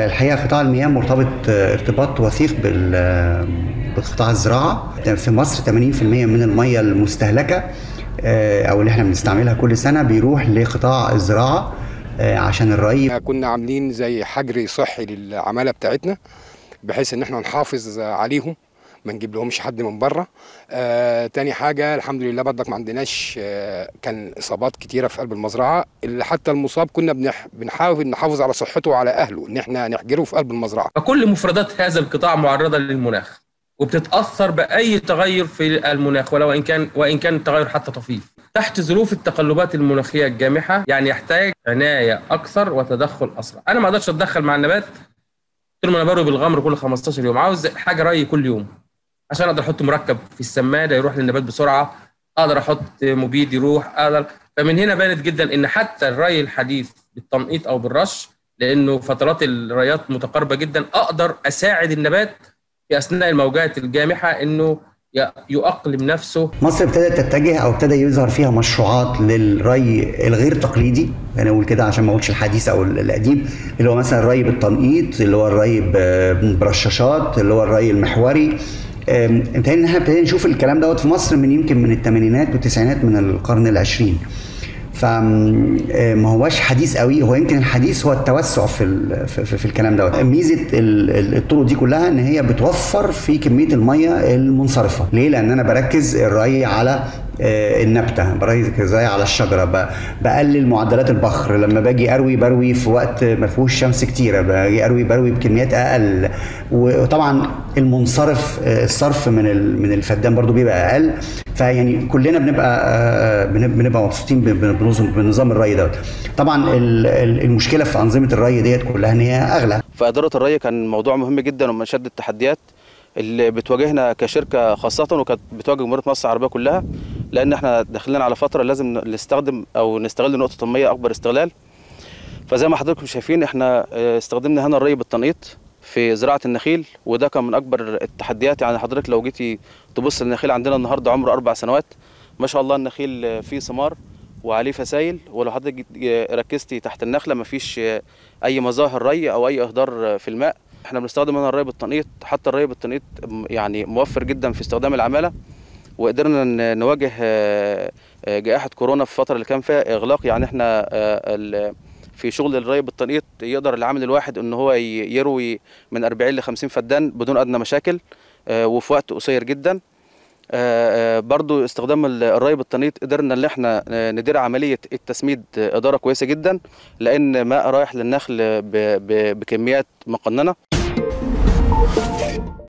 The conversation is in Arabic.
الحقيقه قطاع المياه مرتبط ارتباط وثيق بقطاع الزراعه. في مصر 80% من الميه المستهلكه او اللي احنا بنستعملها كل سنه بيروح لقطاع الزراعه عشان الري. كنا عاملين زي حجر صحي للعماله بتاعتنا بحيث ان احنا نحافظ عليهم، ما نجيب لهمش حد من بره. تاني حاجه الحمد لله برضك ما عندناش كان اصابات كتيره في قلب المزرعه، اللي حتى المصاب كنا بنحاول نحافظ على صحته وعلى اهله ان احنا نحجره في قلب المزرعه. فكل مفردات هذا القطاع معرضه للمناخ وبتتاثر باي تغير في المناخ وان كان التغير حتى طفيف. تحت ظروف التقلبات المناخيه الجامحه يعني يحتاج عنايه اكثر وتدخل اسرع. انا ما اقدرش اتدخل مع النبات طول ما انا بروي بالغمر كل 15 يوم، عاوز حاجه ري كل يوم عشان اقدر احط مركب في السماده يروح للنبات بسرعه، اقدر احط مبيد يروح فمن هنا بانت جدا ان حتى الري الحديث بالتنقيط او بالرش، لانه فترات الريات متقاربه جدا، اقدر اساعد النبات في اثناء الموجات الجامحه انه يؤقلم نفسه. مصر ابتدت تتجه او ابتدى يظهر فيها مشروعات للري الغير تقليدي، انا اقول كده عشان ما اقولش الحديث او القديم، اللي هو مثلا الري بالتنقيط، اللي هو الري برشاشات، اللي هو الري المحوري. انتهينا ان احنا ابتدينا نشوف الكلام دوت في مصر من الثمانينات والتسعينات من القرن العشرين. فما هوش حديث قوي، هو يمكن الحديث هو التوسع في الكلام دوت. ميزه الطرق دي كلها ان هي بتوفر في كميه الميه المنصرفه. ليه؟ لان انا بركز الري على النبته، بركز الري على الشجره، بقلل معدلات البخر. لما باجي بروي في وقت ما فيهوش شمس كتيره، باجي بروي بكميات اقل. وطبعا المنصرف الصرف من الفدان برضو بيبقى اقل. فيعني كلنا بنبقى مبسوطين بنظام الري دوت. طبعا المشكله في انظمه الري ديت كلها ان هي اغلى. فاداره الري كان موضوع مهم جدا ومن اشد التحديات اللي بتواجهنا كشركه خاصه، وكانت بتواجه جمهوريه مصر العربيه كلها، لان احنا داخلين على فتره لازم نستغل نقطه الميه اكبر استغلال. فزي ما حضراتكم شايفين احنا استخدمنا هنا الري بالتنقيط في زراعه النخيل، وده كان من اكبر التحديات. يعني حضرتك لو جيتي تبص للنخيل عندنا النهارده عمره 4 سنوات، ما شاء الله النخيل فيه ثمار وعليه فسايل، ولو حضرتك ركزتي تحت النخله ما فيش اي مظاهر ري او اي اهدار في الماء. احنا بنستخدم هنا الري بالتنقيط، حتى الري بالتنقيط يعني موفر جدا في استخدام العماله، وقدرنا نواجه جائحه كورونا في الفتره اللي كان فيها اغلاق. يعني احنا في شغل الري بالتنقيط يقدر العامل الواحد ان هو يروي من 40 ل 50 فدان بدون ادنى مشاكل وفي وقت قصير جدا. برضو استخدام الري بالتنقيط قدرنا ان احنا ندير عمليه التسميد اداره كويسه جدا، لان ماء رايح للنخل بكميات مقننه.